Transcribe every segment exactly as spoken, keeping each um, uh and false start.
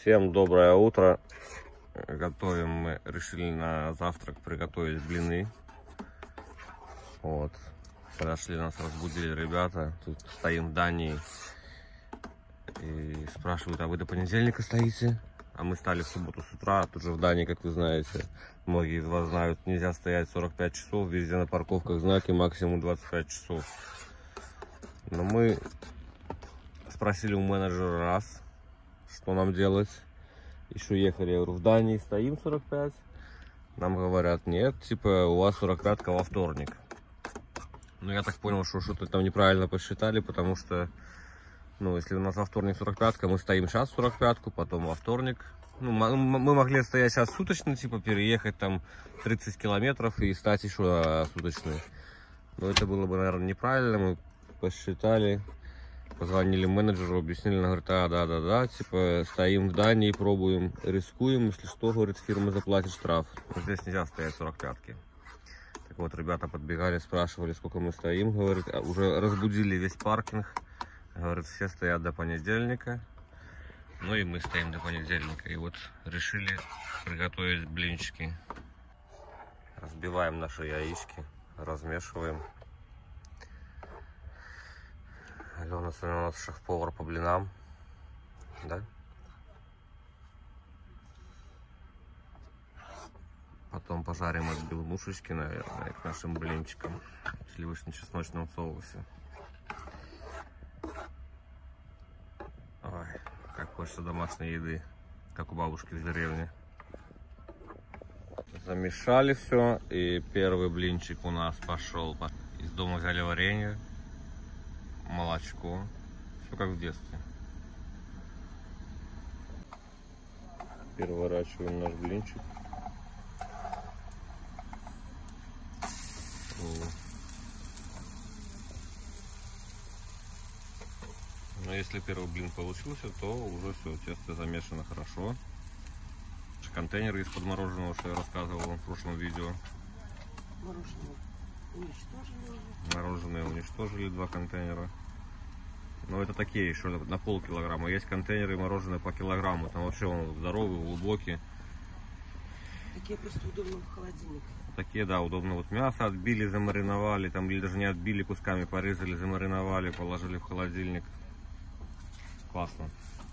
Всем доброе утро. Готовим мы, решили на завтрак приготовить блины. Вот. Подошли, нас разбудили ребята. Тут стоим в Дании. И спрашивают, а вы до понедельника стоите? А мы стали в субботу с утра. Тут же в Дании, как вы знаете, многие из вас знают, нельзя стоять сорок пять часов. Везде на парковках знаки максимум двадцать пять часов. Но мы спросили у менеджера раз, что нам делать. Еще ехали, я говорю, в Дании стоим сорок пять. Нам говорят, нет, типа у вас сорок пятка во вторник. Ну я так понял, что что-то там неправильно посчитали, потому что, ну, если у нас во вторник сорок пятка, мы стоим сейчас сорок пятку, потом во вторник. Ну, мы могли стоять сейчас суточно, типа переехать там тридцать километров и стать еще суточный. Но это было бы, наверное, неправильно. Мы посчитали, позвонили менеджеру, объяснили, она говорит, а, да, да, да, типа стоим в Дании, пробуем, рискуем, если что, говорит, фирма заплатит штраф. Но здесь нельзя стоять сорок пятки. Так вот, ребята подбегали, спрашивали, сколько мы стоим, говорит, а уже разбудили весь паркинг, говорит, все стоят до понедельника. Ну и мы стоим до понедельника. И вот решили приготовить блинчики. Разбиваем наши яички, размешиваем. Алена сегодня у нас шеф-повар по блинам, да? Потом пожарим отбивнушечки, наверное, к нашим блинчикам в сливочно-чесночном соусе. Ой, как хочется домашней еды, как у бабушки в деревне. Замешали все, и первый блинчик у нас пошел. Из дома взяли варенье, молочко, все как в детстве. Переворачиваем наш блинчик. Но если первый блин получился, то уже все, тесто замешано хорошо. Контейнеры из-под мороженого, что я рассказывал вам в прошлом видео. Мороженое уничтожили. Мороженое уничтожили, два контейнера. Но это такие еще на полкилограмма. Есть контейнеры мороженое по килограмму. Там вообще он здоровый, глубокий. Такие просто удобно в холодильник. Такие, да, удобно. Вот мясо отбили, замариновали, там или даже не отбили, кусками порезали, замариновали, положили в холодильник. Классно.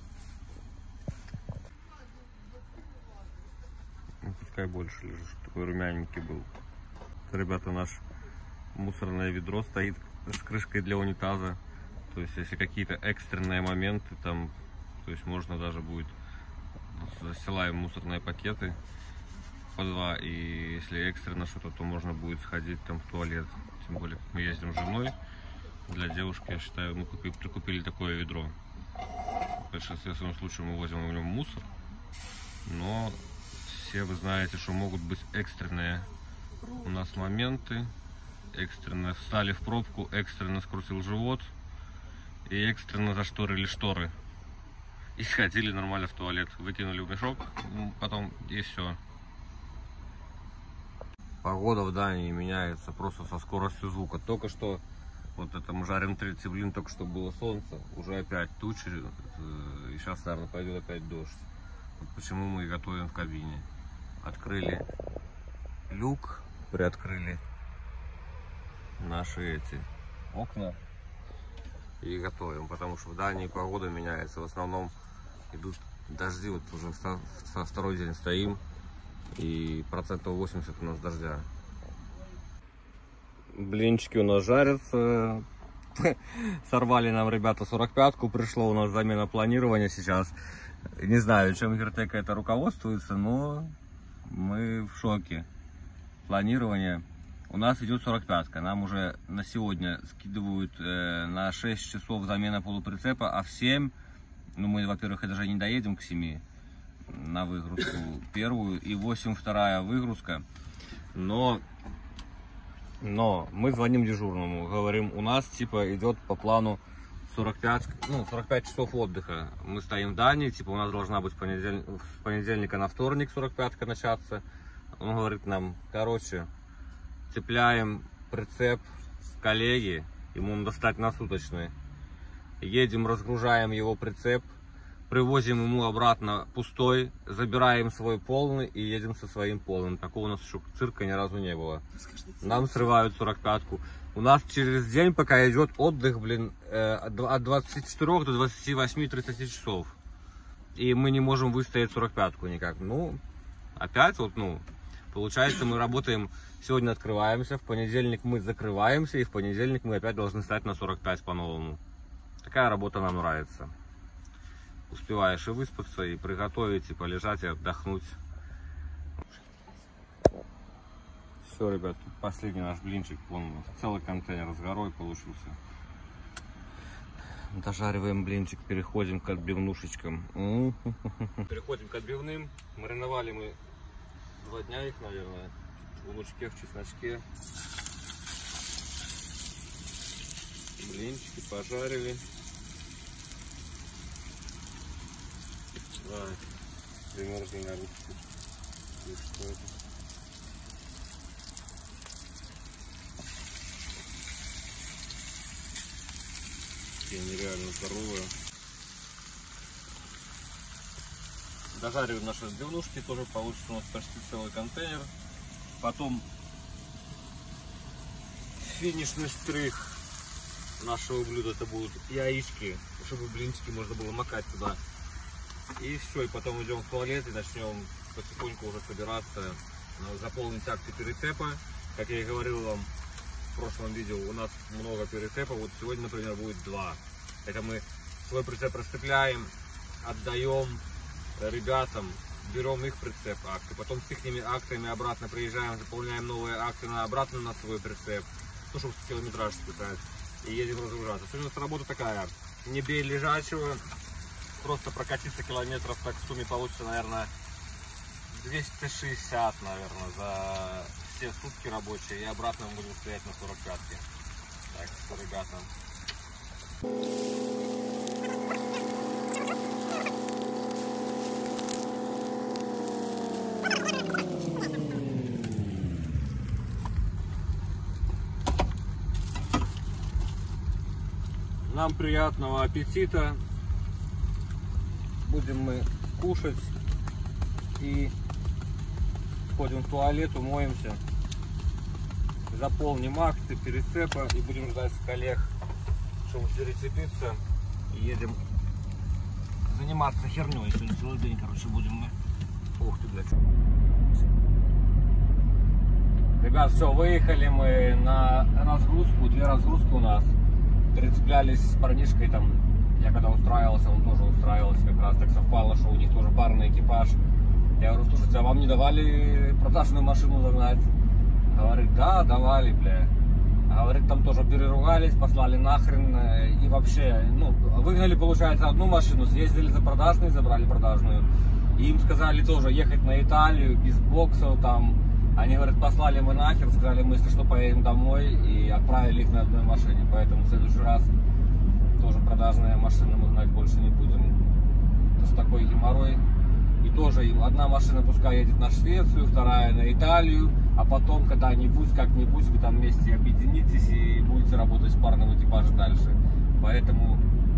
Ну, пускай больше лежит, чтобы такой румяненький был. Ребята, наш мусорное ведро стоит с крышкой для унитаза. То есть, если какие-то экстренные моменты, там, то есть можно даже будет, застилаем мусорные пакеты по два, и если экстренно что-то, то можно будет сходить там в туалет. Тем более, как мы ездим с женой, для девушки, я считаю, мы купили, прикупили такое ведро. В большинстве своем случае мы возим в нем мусор, но все вы знаете, что могут быть экстренные у нас моменты. Экстренно встали в пробку, экстренно скрутил живот и экстренно зашторили шторы. И сходили нормально в туалет, выкинули в мешок, потом и все. Погода в Дании меняется просто со скоростью звука. Только что, вот это мы жарим тридцать блин, только что было солнце, уже опять тучи, и сейчас, наверное, пойдет опять дождь. Вот почему мы готовим в кабине. Открыли люк, приоткрыли наши эти окна и готовим, потому что в Дании погода меняется. В основном идут дожди, вот уже со второй день стоим, и процентов восемьдесят у нас дождя. Блинчики у нас жарятся. Сорвали нам ребята сорок пятку, пришло у нас замена планирования сейчас. Не знаю, чем Гиртека это руководствуется, но мы в шоке. Планирование. У нас идет сорок пятка. Нам уже на сегодня скидывают э, на шесть часов замена полуприцепа, а в семь, ну мы, во-первых, даже не доедем к семи на выгрузку первую, и в восемь вторая выгрузка. Но, но мы звоним дежурному, говорим, у нас типа идет по плану сорок пять, ну, сорок пять часов отдыха. Мы стоим в Дании, типа у нас должна быть понедельник, с понедельника на вторник сорок пятка начаться. Он говорит нам, короче, цепляем прицеп с коллеги, ему надо достать на суточный. Едем, разгружаем его прицеп, привозим ему обратно пустой, забираем свой полный и едем со своим полным. Такого у нас еще цирка ни разу не было. Нам срывают сорок пятку. У нас через день пока идет отдых, блин, от двадцати четырёх до двадцати восьми-тридцати часов. И мы не можем выстоять сорок пятку никак. Ну, опять вот, ну, получается, мы работаем, сегодня открываемся, в понедельник мы закрываемся, и в понедельник мы опять должны стать на сорок пять по-новому. Такая работа нам нравится. Успеваешь и выспаться, и приготовить, и полежать, и отдохнуть. Все, ребят, тут последний наш блинчик. Вон, целый контейнер с горой получился. Дожариваем блинчик, переходим к отбивнушечкам. Переходим к отбивным. Мариновали мы два дня их, наверное, в лучке, в чесночке. Блинчики пожарили. Да, примерзли на ручку. И что это? Такие нереально здоровые. Дожариваем наши отбивнушки, тоже получится у нас почти целый контейнер. Потом финишный штрих нашего блюда — это будут яички, чтобы блинчики можно было макать туда. И все, и потом идем в туалет и начнем потихоньку уже собираться, заполнить акты перецепа. Как я и говорил вам в прошлом видео, у нас много перецепов. Вот сегодня, например, будет два. Это мы свой прицеп расцепляем, отдаем ребятам, берем их прицеп акты, потом с их актами обратно приезжаем, заполняем новые акты на обратно на свой прицеп, ну, чтобы километраж списать, и едем разгружаться. Сегодня у нас работа такая: не бей лежачего. Просто прокатиться километров, так в сумме получится, наверное, двести шестьдесят, наверное, за все сутки рабочие. И обратно мы будем стоять на сорок пятке. Так что, ребята. Нам приятного аппетита. Будем мы кушать и сходим в туалет, умоемся, заполним акты перецепа и будем ждать коллег, чтобы перецепиться, и едем заниматься херней. Сегодня целый день, короче, будем мы. Ух ты, блядь. Ребят, все, выехали мы на разгрузку, две разгрузки у нас. Перецеплялись с парнишкой там. Я когда устраивался, он тоже устраивался, как раз так совпало, что у них тоже парный экипаж. Я говорю: слушайте, а вам не давали продажную машину загнать? Говорит: да, давали, бля. Говорит, там тоже переругались, послали нахрен. И вообще, ну, выгнали, получается, одну машину, съездили за продажной, забрали продажную. И им сказали тоже ехать на Италию, без боксов там. Они, говорят, послали мы нахер, сказали, мы, если что, поедем домой, и отправили их на одной машине. Поэтому в следующий раз тоже продажная машина мы гнать больше не будем. То есть такой геморрой. И тоже им одна машина пускай едет на Швецию, вторая на Италию, а потом когда-нибудь, как-нибудь вы там вместе объединитесь и будете работать в парном экипаже дальше. Поэтому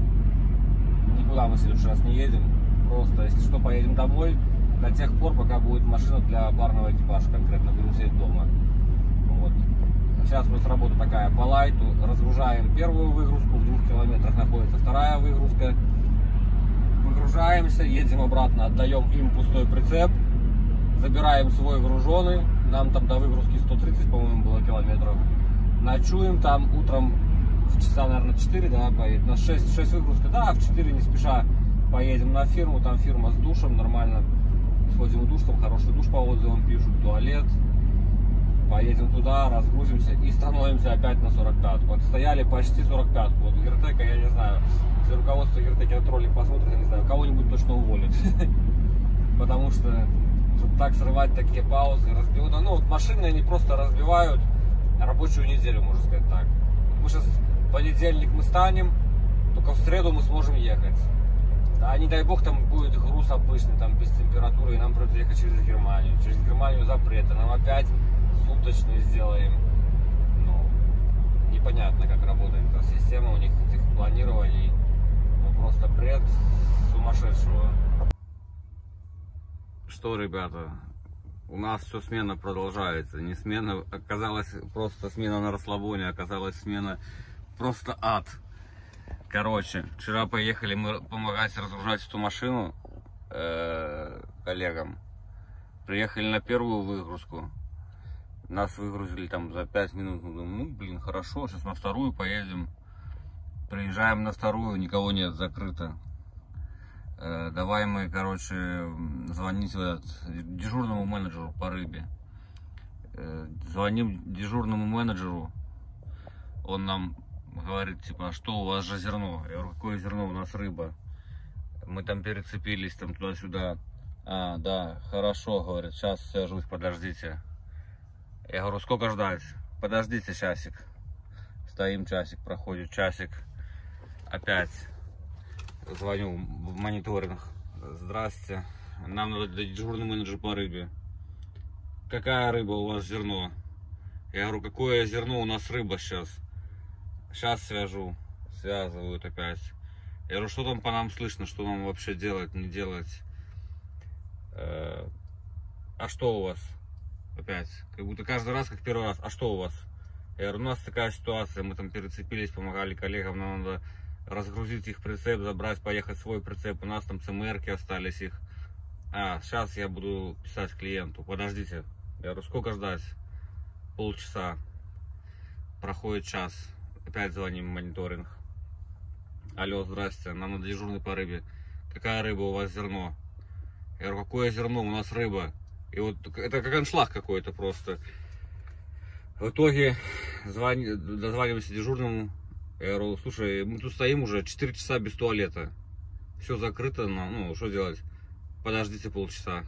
никуда мы в следующий раз не едем. Просто, если что, поедем домой до тех пор, пока будет машина для парного экипажа конкретно, будем сидеть дома. Вот. Сейчас у нас работа такая по лайту. Разгружаем первую выгрузку, в двух километрах находится вторая выгрузка. Выгружаемся, едем обратно, отдаем им пустой прицеп, забираем свой груженый. Нам там до выгрузки сто тридцать, по-моему, было километров. Ночуем там, утром в часа, наверное, четыре, да, поедем. На шесть, шесть выгрузка, да, в четыре не спеша поедем на фирму. Там фирма с душем, нормально. Сходим в душ, там хороший душ по отзывам пишут, туалет. Поедем туда, разгрузимся и становимся опять на сорок пятку. Отстояли почти сорок пятку. Вот Гиртека, я не знаю, если руководство Гиртеки этот ролик посмотрит, я не знаю, кого-нибудь точно уволит. Потому что, чтобы так срывать такие паузы, разбивают. Ну, вот машины они просто разбивают рабочую неделю, можно сказать так. Мы сейчас в понедельник мы станем, только в среду мы сможем ехать. А не дай бог там будет груз обычный, там без температуры, и нам придется ехать через Германию. Через Германию запрет, а нам опять суточный сделаем. Ну, непонятно, как работает эта система у них, этих планирований. Ну, просто бред, с ума сумасшедшего. Что, ребята, у нас все смена продолжается. Не смена, оказалась просто смена на расслабоне, оказалась смена просто ад. Короче, вчера поехали мы помогать разгружать эту машину э, коллегам. Приехали на первую выгрузку. Нас выгрузили там за пять минут. Мы думаем, ну блин, хорошо, сейчас на вторую поедем. Приезжаем на вторую, никого нет, закрыто. Э, давай мы, короче, звонить в этот, дежурному менеджеру по рыбе. Э, звоним дежурному менеджеру. Он нам говорит, типа, а что у вас же зерно? Я говорю, какое зерно? У нас рыба. Мы там перецепились, там туда-сюда. А, да, хорошо, говорит, сейчас свяжусь, подождите. Я говорю, сколько ждать? Подождите часик. Стоим часик, проходит часик. Опять звоню в мониторинг. Здрасте. Нам надо дежурный менеджер по рыбе. Какая рыба у вас зерно? Я говорю, какое зерно у нас рыба сейчас? Сейчас свяжу. Связывают опять. Я говорю, что там по нам слышно, что нам вообще делать, не делать? Э, а что у вас? Опять. Как будто каждый раз, как первый раз. А что у вас? Я говорю, у нас такая ситуация. Мы там перецепились, помогали коллегам. Нам надо разгрузить их прицеп, забрать, поехать в свой прицеп. У нас там ЦМРки остались их. А, сейчас я буду писать клиенту. Подождите. Я говорю, сколько ждать? Полчаса. Проходит час. Опять звоним в мониторинг. Алло, здрасте, нам надо дежурный по рыбе. Какая рыба у вас зерно? Я говорю, какое зерно? У нас рыба. И вот это как аншлаг какой-то просто. В итоге звони, дозваниваемся дежурному. Я говорю, слушай, мы тут стоим уже четыре часа без туалета. Все закрыто, ну что делать? Подождите полчаса.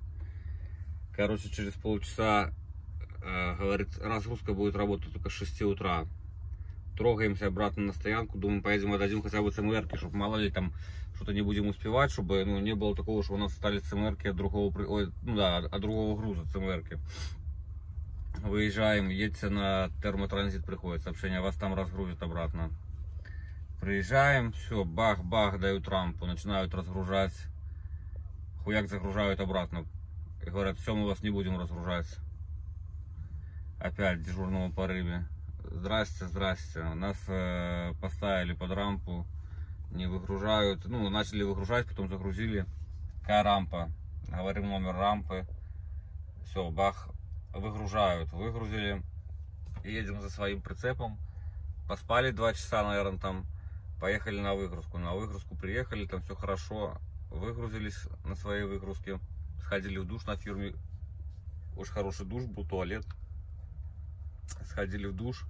Короче, через полчаса, э, говорит, разгрузка будет работать только с шести утра. Трогаемся обратно на стоянку, думаем, поедем отдадим хотя бы ЦМРки, чтобы мало ли там что-то не будем успевать, чтобы ну, не было такого, что у нас остались ЦМРки от другого, ой, ну да, от другого груза ЦМРки. Выезжаем, едете на термотранзит, приходит сообщение, вас там разгрузят обратно. Приезжаем, все, бах-бах, дают рампу, начинают разгружать, хуяк загружают обратно. И говорят, все, мы вас не будем разгружать. Опять дежурного по рыбе. Здрасте, здрасте. Нас э, поставили под рампу, не выгружают. Ну, начали выгружать, потом загрузили. Какая рампа? Говорим номер рампы. Все, бах, выгружают. Выгрузили. Едем за своим прицепом. Поспали два часа, наверное, там. Поехали на выгрузку. На выгрузку приехали, там все хорошо. Выгрузились на своей выгрузке. Сходили в душ на фирме. Очень хороший душ был, туалет. Сходили в душ.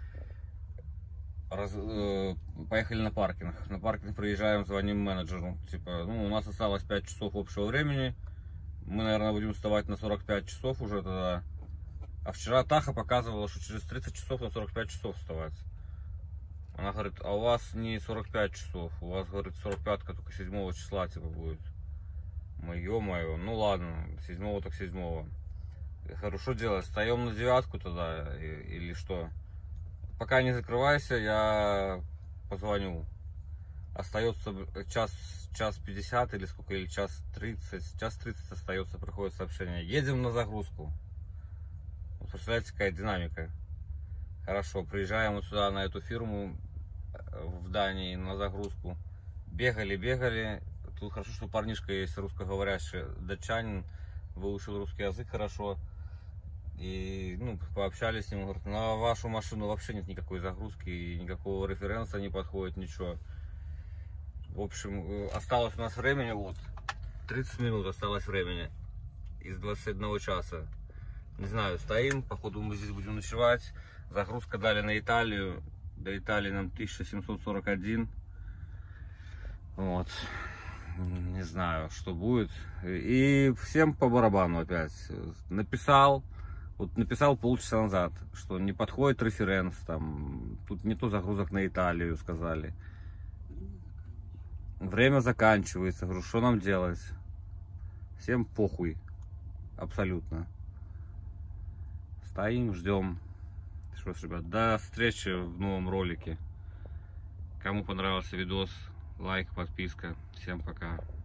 Раз, э, поехали на паркинг. На паркинг приезжаем, звоним менеджеру. Типа, ну, у нас осталось пять часов общего времени. Мы, наверное, будем вставать на сорок пять часов уже тогда. А вчера Таха показывала, что через тридцать часов на сорок пять часов вставать. Она говорит, а у вас не сорок пять часов, у вас, говорит, сорок пятка только седьмого числа типа будет. Мы, ё-моё, ну ладно, седьмого так седьмого. Я говорю, что делать, встаем на девятку тогда или что? Пока не закрывайся, я позвоню. Остается час, час пятьдесят или сколько, или час тридцать. Час тридцать остается, приходит сообщение. Едем на загрузку. Вот представляете, какая динамика. Хорошо, приезжаем вот сюда, на эту фирму в Дании, на загрузку. Бегали, бегали. Тут хорошо, что парнишка есть русскоговорящий, датчанин, выучил русский язык хорошо. И ну, пообщались с ним, говорит, на вашу машину вообще нет никакой загрузки, и никакого референса не подходит, ничего. В общем, осталось у нас времени, вот, тридцать минут осталось времени из двадцати одного часа. Не знаю, стоим, походу мы здесь будем ночевать. Загрузка дали на Италию, до Италии нам тысяча семьсот сорок один. Вот, не знаю, что будет. И всем по барабану опять. Написал. Вот написал полчаса назад, что не подходит референс, там, тут не то загрузок на Италию, сказали. Время заканчивается, говорю, что нам делать? Всем похуй, абсолютно. Стоим, ждем. Что ж, ребят, до встречи в новом ролике. Кому понравился видос, лайк, подписка. Всем пока.